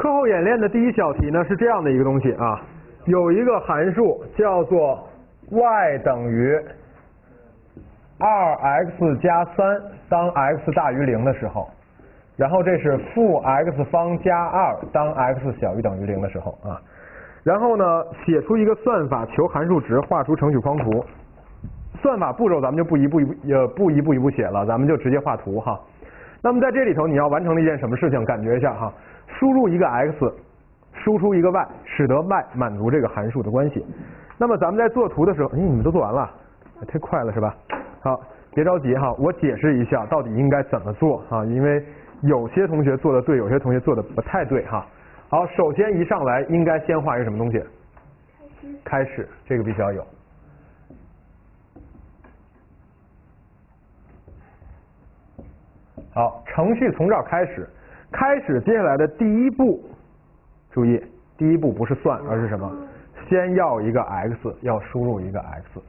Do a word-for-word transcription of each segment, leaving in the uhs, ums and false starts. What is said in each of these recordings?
课后演练的第一小题呢是这样的一个东西啊，有一个函数叫做 y 等于 二 x 加三，当 x 大于零的时候，然后这是负 x 方加二，当 x 小于等于零的时候啊。然后呢，写出一个算法，求函数值，画出程序框图。算法步骤咱们就不一步一步呃不一步一步写了，咱们就直接画图哈。那么在这里头你要完成了一件什么事情？感觉一下哈，输入一个 x， 输出一个 y， 使得 y 满足这个函数的关系。那么咱们在做图的时候，哎，你们都做完了，太快了是吧？好，别着急哈，我解释一下到底应该怎么做哈，因为有些同学做的对，有些同学做的不太对哈。好，首先一上来应该先画一个什么东西？开始，这个必须要有。好，程序从这儿开始，开始接下来的第一步，注意，第一步不是算，而是什么？先要一个 x， 要输入一个 x。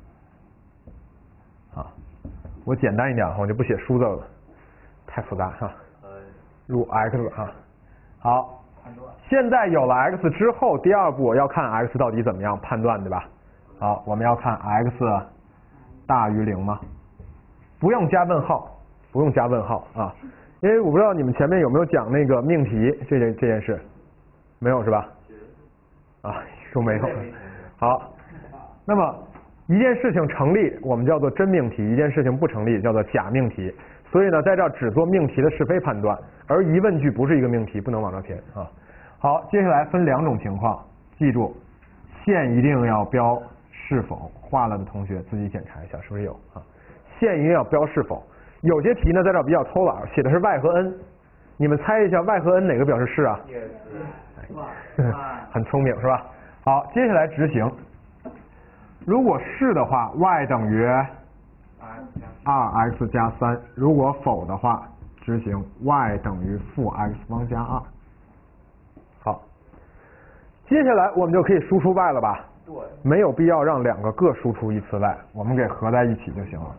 啊，我简单一点，我就不写数字了，太复杂哈。入 x 啊，好。现在有了 x 之后，第二步要看 x 到底怎么样判断，对吧？好，我们要看 x 大于零吗？不用加问号，不用加问号啊，因为我不知道你们前面有没有讲那个命题这件这件事，没有是吧？啊，说没有。好，那么一件事情成立，我们叫做真命题；一件事情不成立，叫做假命题。所以呢，在这儿只做命题的是非判断，而疑问句不是一个命题，不能往这填啊。好，接下来分两种情况，记住，线一定要标是否，画了的同学自己检查一下是不是有啊。线一定要标是否，有些题呢在这儿比较偷懒，写的是 y 和 n， 你们猜一下 y 和 n 哪个表示是啊？很聪明是吧？好，接下来执行，如果是的话 ，y 等于二 x 加三，如果否的话，执行 y 等于负 x 方加二。好，接下来我们就可以输出 y 了吧？对。没有必要让两个各输出一次 y， 我们给合在一起就行了。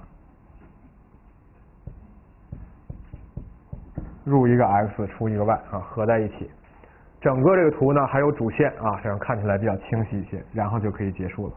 入一个 x， 出一个 y 啊，合在一起。整个这个图呢还有主线啊，这样看起来比较清晰一些，然后就可以结束了。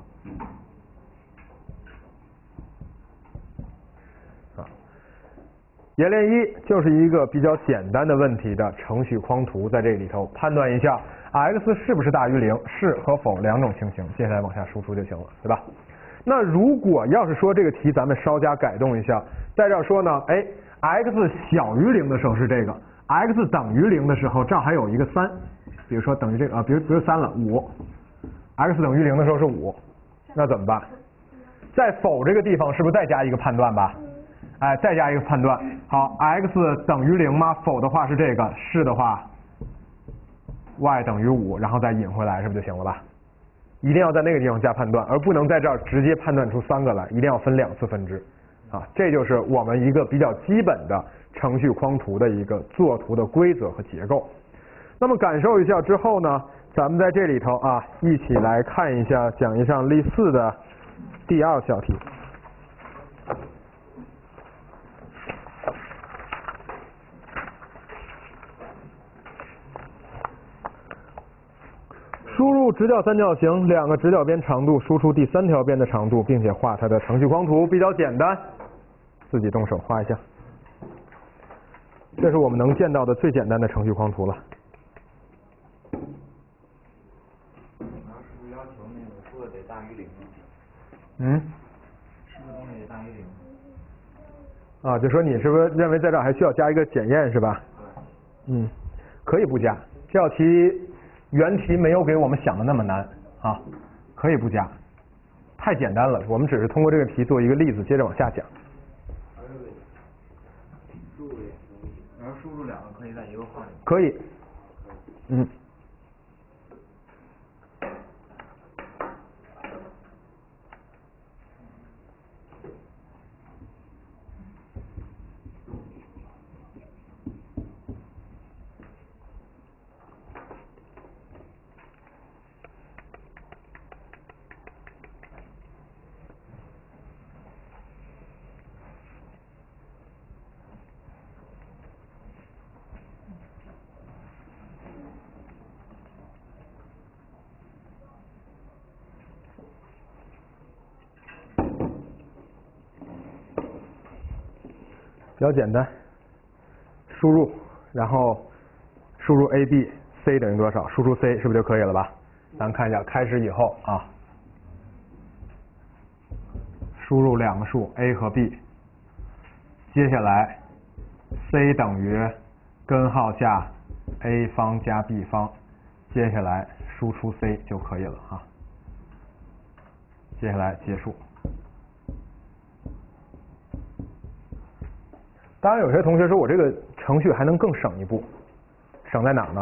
演练一就是一个比较简单的问题的程序框图，在这里头判断一下 x 是不是大于零，是和否两种情形，接下来往下输出就行了，对吧？那如果要是说这个题咱们稍加改动一下，在这儿说呢，哎 ，x 小于零的时候是这个 ，x 等于零的时候这儿还有一个三，比如说等于这个啊，比如比如三了五 ，x 等于零的时候是五，那怎么办？在否这个地方是不是再加一个判断吧？哎，再加一个判断，好 ，x 等于零吗？否的话是这个，是的话 y 等于五，然后再引回来，是不是就行了吧？一定要在那个地方加判断，而不能在这儿直接判断出三个来，一定要分两次分支啊，这就是我们一个比较基本的程序框图的一个作图的规则和结构。那么感受一下之后呢，咱们在这里头啊，一起来看一下讲义上例四的第二小题。输入直角三角形两个直角边长度，输出第三条边的长度，并且画它的程序框图，比较简单，自己动手画一下。这是我们能见到的最简单的程序框图了。 然后是不是要求那个数得大于零？ 嗯？ 是不是东西得大于零？ 啊，就说你是不是认为在这儿还需要加一个检验是吧？对。嗯，可以不加，这道题原题没有给我们想的那么难啊，可以不加，太简单了。我们只是通过这个题做一个例子，接着往下讲。 输入也可以，然后输入两个可以在一个框里。 可以，嗯。 比较简单，输入，然后输入 a b c 等于多少，输出 c 是不是就可以了吧？咱看一下，开始以后啊，输入两个数 a 和 b， 接下来 c 等于根号下 a 方加 b 方，接下来输出 c 就可以了啊。接下来结束。当然，有些同学说我这个程序还能更省一步，省在哪儿呢？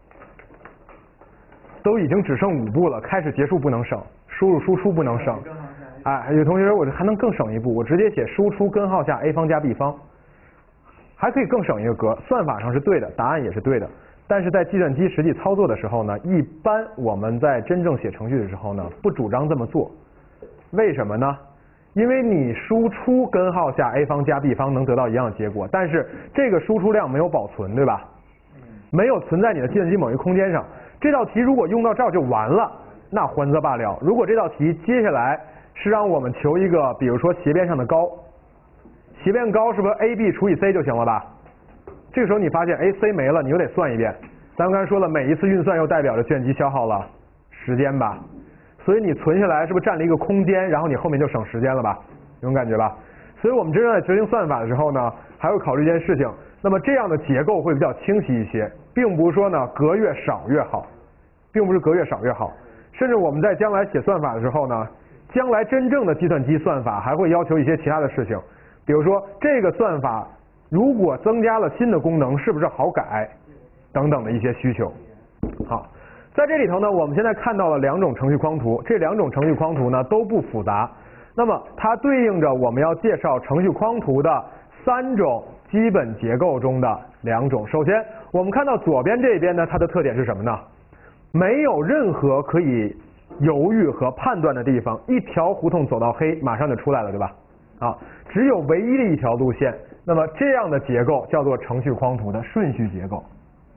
都已经只剩五步了，开始结束不能省，输入输出不能省。哎，有同学说我这还能更省一步，我直接写输出根号下 a 方加 b 方，还可以更省一个格。算法上是对的，答案也是对的，但是在计算机实际操作的时候呢，一般我们在真正写程序的时候呢，不主张这么做。为什么呢？因为你输出根号下 a 方加 b 方能得到一样的结果，但是这个输出量没有保存，对吧？没有存在你的计算机某一个空间上。这道题如果用到这儿就完了，那还则罢了。如果这道题接下来是让我们求一个，比如说斜边上的高，斜边高是不是 a b 除以 c 就行了吧？这个时候你发现 a c 没了，你又得算一遍。咱们刚才说了，每一次运算又代表着计算机消耗了时间吧？所以你存下来是不是占了一个空间，然后你后面就省时间了吧？有种感觉吧？所以我们真正在执行算法的时候呢，还会考虑一件事情。那么这样的结构会比较清晰一些，并不是说呢格越少越好，并不是格越少越好。甚至我们在将来写算法的时候呢，将来真正的计算机算法还会要求一些其他的事情，比如说这个算法如果增加了新的功能，是不是好改等等的一些需求。好。在这里头呢，我们现在看到了两种程序框图，这两种程序框图呢都不复杂。那么它对应着我们要介绍程序框图的三种基本结构中的两种。首先，我们看到左边这边呢，它的特点是什么呢？没有任何可以犹豫和判断的地方，一条胡同走到黑，马上就出来了，对吧？啊，只有唯一的一条路线。那么这样的结构叫做程序框图的顺序结构。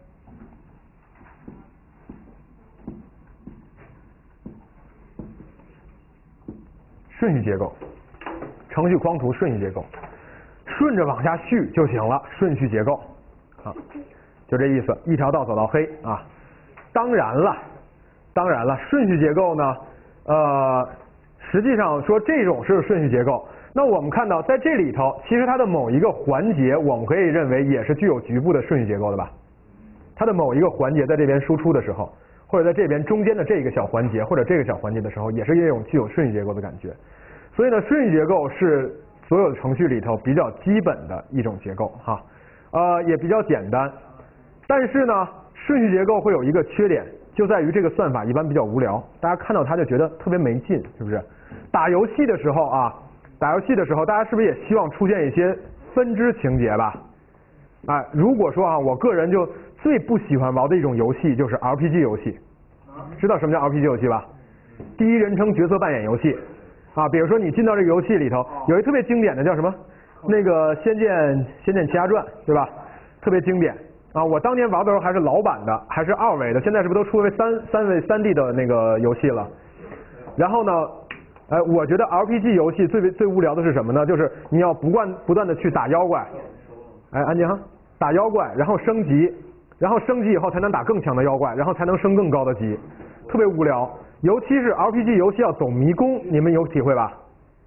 顺序结构，程序框图顺序结构，顺着往下续就行了。顺序结构，啊，就这意思，一条道走到黑啊。当然了，当然了，顺序结构呢，呃，实际上说这种是顺序结构。那我们看到在这里头，其实它的某一个环节，我们可以认为也是具有局部的顺序结构的吧？它的某一个环节在这边输出的时候，或者在这边中间的这个小环节或者这个小环节的时候，也是这种具有顺序结构的感觉。所以呢，顺序结构是所有的程序里头比较基本的一种结构哈，呃，也比较简单。但是呢，顺序结构会有一个缺点，就在于这个算法一般比较无聊，大家看到它就觉得特别没劲，是不是？打游戏的时候啊，打游戏的时候，大家是不是也希望出现一些分支情节吧？哎，如果说啊，我个人就最不喜欢玩的一种游戏就是 R P G 游戏，知道什么叫 R P G 游戏吧？第一人称角色扮演游戏啊，比如说你进到这个游戏里头，有一特别经典的叫什么？那个《仙剑仙剑奇侠传》，对吧？特别经典啊！我当年玩的时候还是老版的，还是二维的，现在是不是都出为三三位三 D 的那个游戏了？然后呢，呃，我觉得 R P G 游戏最最无聊的是什么呢？就是你要不断不断的去打妖怪，哎，安静哈，打妖怪，然后升级，然后升级以后才能打更强的妖怪，然后才能升更高的级，特别无聊。尤其是 R P G 游戏要走迷宫，你们有体会吧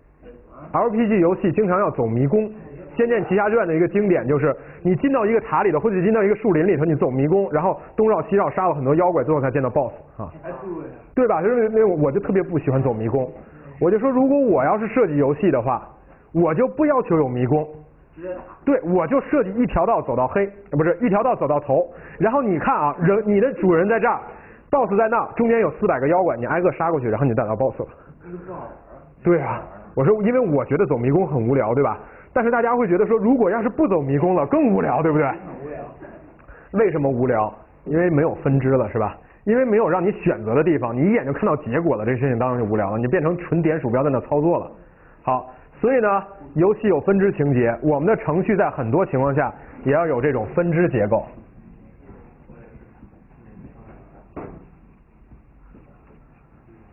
？R P G 游戏经常要走迷宫，《仙剑奇侠传》的一个经典就是你进到一个塔里头，或者进到一个树林里头，你走迷宫，然后东绕西绕杀了很多妖怪，最后才见到 BOSS 啊，对吧？就是那我就特别不喜欢走迷宫，我就说如果我要是设计游戏的话，我就不要求有迷宫，对，我就设计一条道走到黑，不是一条道走到头，然后你看啊，人你的主人在这儿 ，BOSS 在那，中间有四百个妖怪，你挨个杀过去，然后你打到 BOSS 了。对啊，我说因为我觉得走迷宫很无聊，对吧？但是大家会觉得说，如果要是不走迷宫了，更无聊，对不对？无聊。为什么无聊？因为没有分支了，是吧？因为没有让你选择的地方，你一眼就看到结果了，这事情当然就无聊了，你变成纯点鼠标在那操作了。好，所以呢，游戏有分支情节，我们的程序在很多情况下也要有这种分支结构。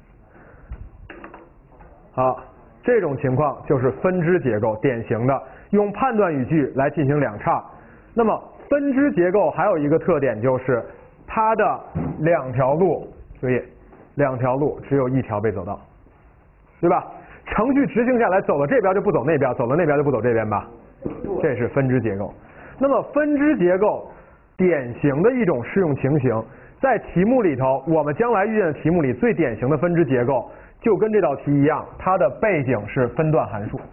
好，这种情况就是分支结构，典型的用判断语句来进行两岔。那么分支结构还有一个特点就是它的两条路，注意，两条路只有一条被走道，对吧？程序执行下来，走了这边就不走那边，走了那边就不走这边吧，这是分支结构。那么分支结构典型的一种适用情形，在题目里头，我们将来遇见的题目里最典型的分支结构，就跟这道题一样，它的背景是分段函数。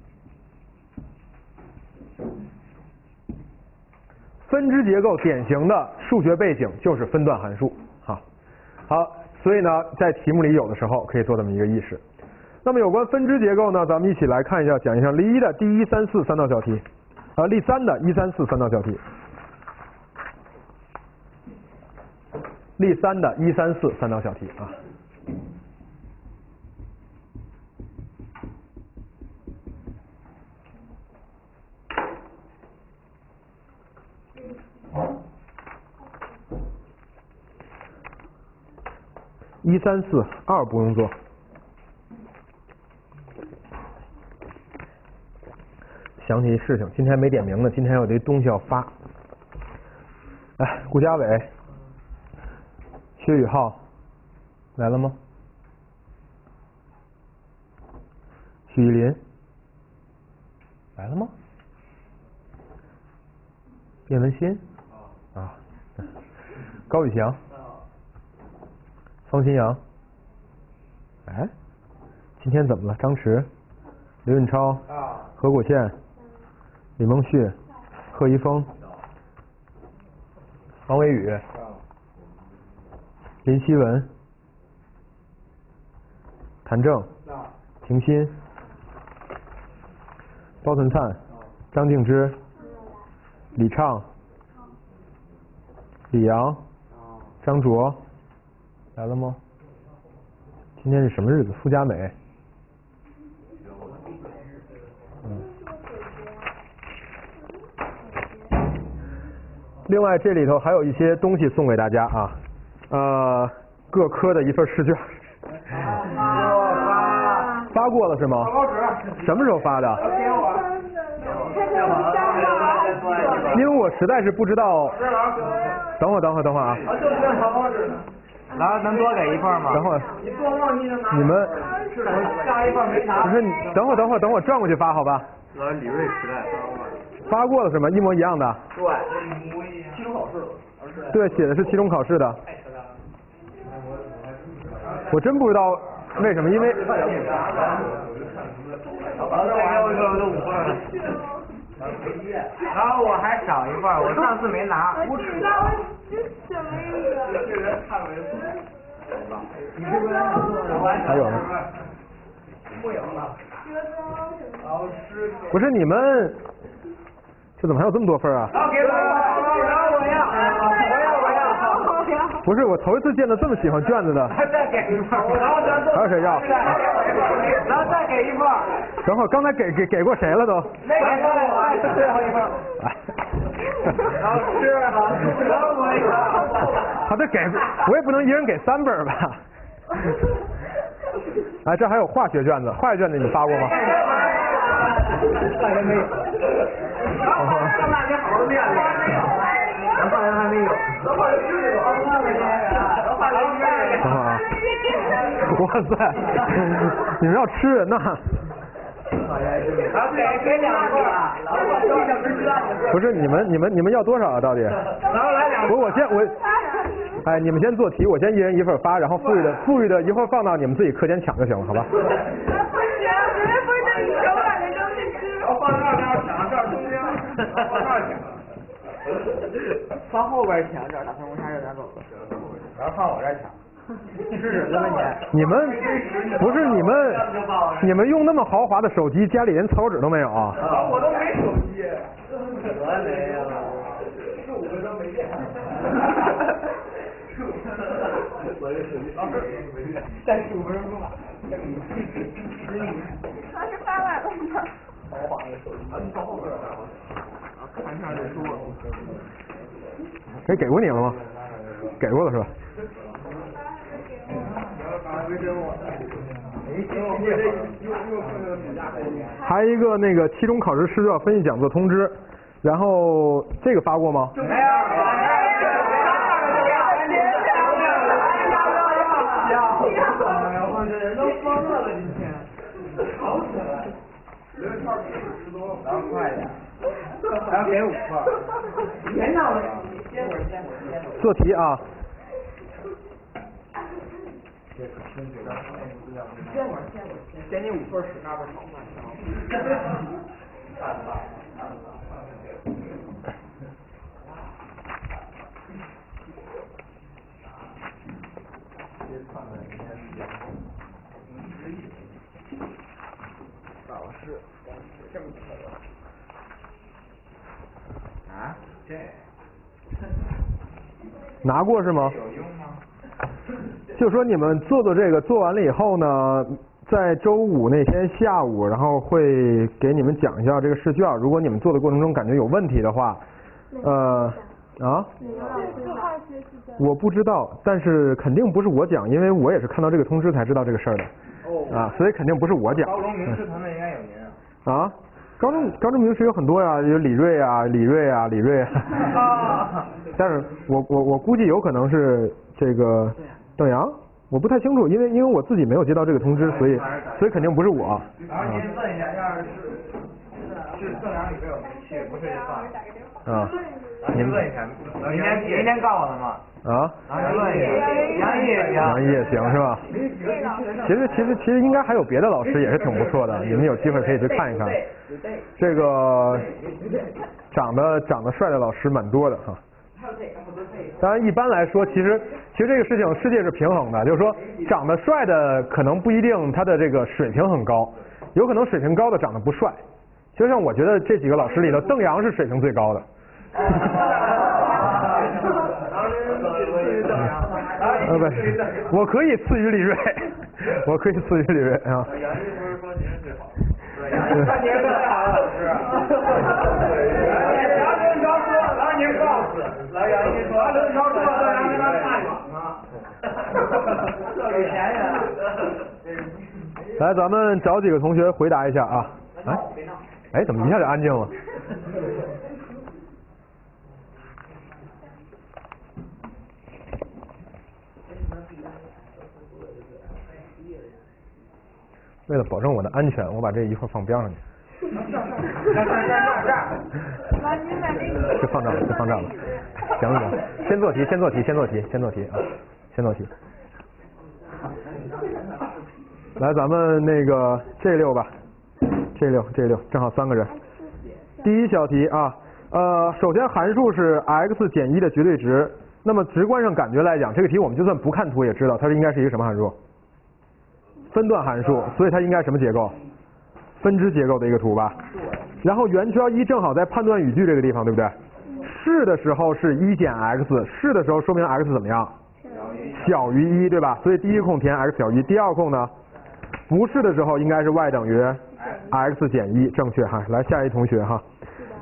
分支结构典型的数学背景就是分段函数，哈，好，所以呢，在题目里有的时候可以做这么一个意识。那么有关分支结构呢，咱们一起来看一下，讲一下例一的第一、三、四三道小题，啊，例三的一、三、四三道小题，例三的一、三、四三道小题啊。一三四二不用做，想起一事情，今天没点名呢，今天有这东西要发。哎，顾家伟、薛宇浩来了吗？许依林来了吗？卞文新啊，高宇翔。方新阳，哎，今天怎么了？张弛、刘运超、何果宪、李梦旭、贺一峰、王伟宇、林希文、谭正、婷欣、包存灿、张静之、李畅、李阳、张卓。来了吗？今天是什么日子？傅佳美。嗯。另外，这里头还有一些东西送给大家啊，呃，各科的一份试卷。发发过了是吗？什么时候发的？因为我实在是不知道。等会儿，等会儿，等会儿啊。 然后能多给一份吗？ 等会儿，你们下一份没拿。 不是，你等会儿，等会儿，等会儿转过去发好吧？ 老师李瑞时代发过了是吗？一模一样的。 对，期中考试。 对，写的是期中考试的。我真不知道为什么，因为。 然后再给我说都五份了。然后我还少一份，我上次没拿。 我知道我是什么意思。 这人看没错。你是不是？ 还有呢。 不赢了。老师。 不是你们，这怎么还有这么多份啊？ 然后给我，然后我要，我要，我要，我要。 不是，我头一次见到这么喜欢卷子的。 再给一份，然后咱还有谁要？ 然后再给一份。 等会儿，刚才给给给过谁了都？ 那个我最后一份。老师，然后我要。 好的，给我也不能一人给三本吧？哎，这还有化学卷子，化学卷子你发过吗？ 化学没有。上大学好好练练。咱化学还没有。咱化学是有，化学咱化学是。 等会儿啊！哇塞，你们要吃人呐！ 给给两个。 不是你们你们你们要多少啊？到底？ 然后来两个。 不是我先我。哎，你们先做题，我先一人一份发，然后富裕的富裕的一会儿放到你们自己课间抢就行了，好吧？ 不行，绝对不是在你手软的东西吃。 然后放这儿抢，这儿中间，放这儿抢。放后边抢，这儿打算红茶热点走了。然后放我这儿抢。是什么你？ 你们不是你们你们用那么豪华的手机，家里连草纸都没有啊？ 我都没手机。我也没有。十五分钟没电。我这手机老师再十五分钟吧。 老师发来了吗？ 豪华的手机，你放后边儿。看上这书。 给给过你了吗？给过了是吧？ 还一个那个期中考试试卷分析讲座通知，然后这个发过吗？ 没有。我这人都疯了今天，吵起来。十套给十多，然后快点，然后给五块。别闹了，歇会儿，歇会儿，歇会儿。 做题啊。 歇会儿，歇会儿，给你五份屎那不好吗？老师，这么可乐啊？这拿过是吗？ 有用吗？ 就说你们做做这个，做完了以后呢，在周五那天下午，然后会给你们讲一下这个试卷。如果你们做的过程中感觉有问题的话，呃啊，我不知道，但是肯定不是我讲，因为我也是看到这个通知才知道这个事儿的。 哦。 啊，所以肯定不是我讲。 高中名师团队应该有您啊。 啊，高中高中名师有很多呀，有李锐啊，李锐啊，李锐。 啊。 但是我我我估计有可能是这个邓阳，我不太清楚，因为因为我自己没有接到这个通知，所以所以肯定不是我。 然后您问一下，要是是是邓阳里边有名气，不是就算了。 啊。 您问一下，明天明天告诉他吗？ 啊。 然后问一下，杨毅也行。 杨毅也行是吧？其实其实其实应该还有别的老师也是挺不错的，你们有机会可以去看一看。这个长得长得帅的老师蛮多的哈。当然一般来说，其实其实这个事情世界是平衡的，就是说长得帅的可能不一定他的这个水平很高，有可能水平高的长得不帅。就像我觉得这几个老师里头，邓阳是水平最高的。呃不，我可以次于李锐，我可以次于李锐啊。 杨毅不是说您是最好的？对，杨毅说您是最好的老师。杨毅说，然后您告诉，老杨毅说，杨毅说，邓阳跟他差远了。有钱人。 来，咱们找几个同学回答一下啊。哎，哎，怎么一下就安静了？为了保证我的安全，我把这一会儿放边上去。就放这儿了，就放这儿了。行行，先做题，先做题，先做题，先做题啊，先做题。来，咱们那个这六吧，这六这六，正好三个人。第一小题啊，呃，首先函数是 x 减一的绝对值，那么直观上感觉来讲，这个题我们就算不看图也知道，它是应该是一个什么函数？分段函数，所以它应该什么结构？分支结构的一个图吧。然后圆圈一正好在判断语句这个地方，对不对？是的时候是一减 x， 是的时候说明 x 怎么样？小于一，对吧？所以第一个空填 x 小于一，第二个空呢？不是的时候应该是 y 等于 x 减一，正确哈。来，下一同学哈。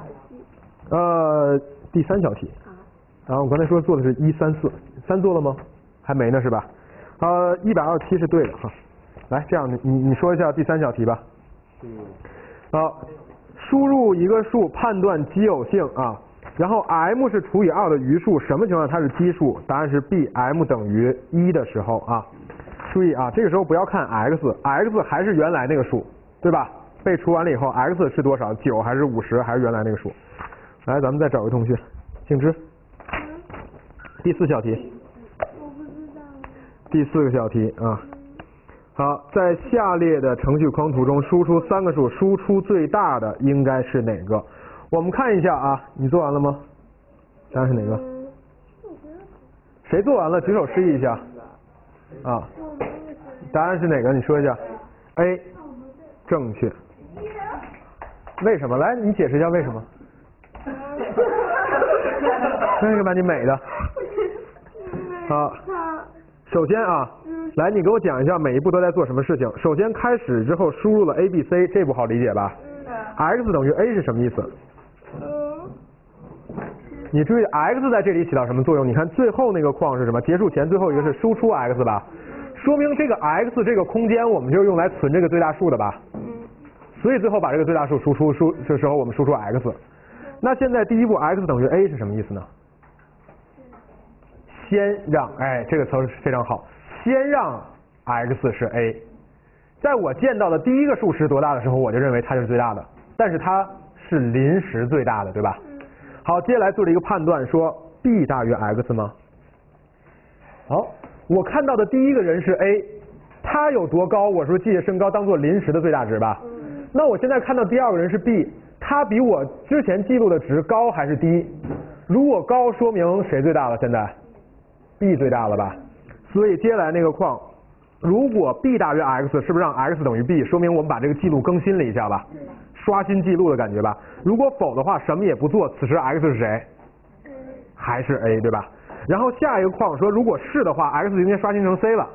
呃，第三小题。然后我刚才说做的是一三四，三做了吗？还没呢是吧？呃，一百二十七是对的哈。来，这样你你说一下第三小题吧。嗯。好，输入一个数判断奇偶性啊，然后 m 是除以二的余数，什么情况下它是奇数？答案是 b， m 等于一的时候啊。注意啊，这个时候不要看 x，x 还是原来那个数，对吧？被除完了以后 ，x 是多少？九还是五十？还是原来那个数？来，咱们再找个同学，静之。第四小题。 我不知道。 第四个小题啊。好，在下列的程序框图中输出三个数，输出最大的应该是哪个？我们看一下啊，你做完了吗？答案是哪个？谁做完了举手示意一下。啊，答案是哪个？你说一下。A， 正确。为什么？来，你解释一下为什么？为什么你美的？好，首先啊，来，你给我讲一下每一步都在做什么事情。首先开始之后输入了 A B C， 这步好理解吧 ？X 等于 A 是什么意思？你注意 x 在这里起到什么作用？你看最后那个框是什么？结束前最后一个是输出 x 吧？ 说明这个 x 这个空间我们就是用来存这个最大数的吧？ 嗯。 所以最后把这个最大数输出输这时候我们输出 x。那现在第一步 x 等于 a 是什么意思呢？先让，哎，这个词非常好，先让 x 是 a。在我见到的第一个数值多大的时候，我就认为它就是最大的，但是它是临时最大的，对吧？好，接下来做了一个判断，说 b 大于 x 吗？好，我看到的第一个人是 a， 他有多高？我说记着身高当做临时的最大值吧。那我现在看到第二个人是 b， 他比我之前记录的值高还是低？如果高，说明谁最大了？现在 b 最大了吧？所以接下来那个框。如果 b 大于 x， 是不是让 x 等于 b？ 说明我们把这个记录更新了一下吧，刷新记录的感觉吧。如果否的话，什么也不做，此时 x 是谁？还是 a， 对吧？然后下一个框说，如果是的话 ，x 就应该刷新成 c 了。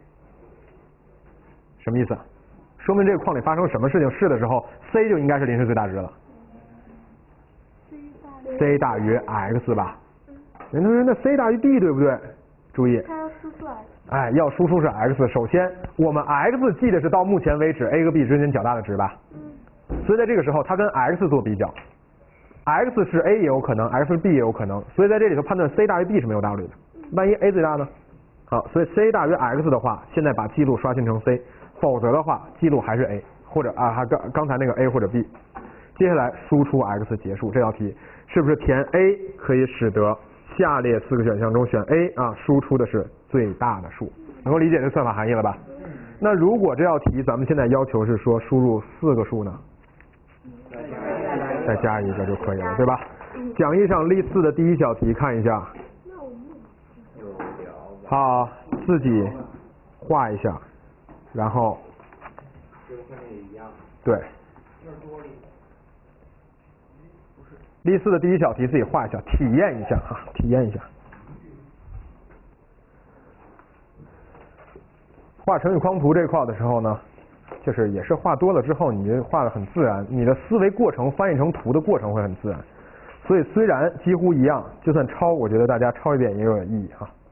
什么意思？说明这个框里发生什么事情是的时候 ，c 就应该是临时最大值了。c 大于 x 吧？人同学，那 c 大于 b 对不对？注意。 它要输出 x。 哎，要输出是 x。首先，我们 x 记的是到目前为止 a 和 b 之间较大的值吧？嗯。所以在这个时候，它跟 x 做比较 ，x 是 a 也有可能 ，x 是 b 也有可能。所以在这里头判断 c 大于 b 是没有道理的。万一 a 最大呢？好，所以 c 大于 x 的话，现在把记录刷新成 c， 否则的话，记录还是 a， 或者啊，还刚刚才那个 a 或者 b。接下来输出 x 结束这道题，是不是填 a 可以使得下列四个选项中选 A 啊，输出的是最大的数，能够理解这算法含义了吧？那如果这道题咱们现在要求是说输入四个数呢，再加一个就可以了，对吧？讲义上例四的第一小题看一下，好，自己画一下，然后对。例四的第一小题自己画一下，体验一下哈，体验一下。画成语框图这块的时候呢，就是也是画多了之后，你就画的很自然，你的思维过程翻译成图的过程会很自然。所以虽然几乎一样，就算抄，我觉得大家抄一遍也有点意义哈。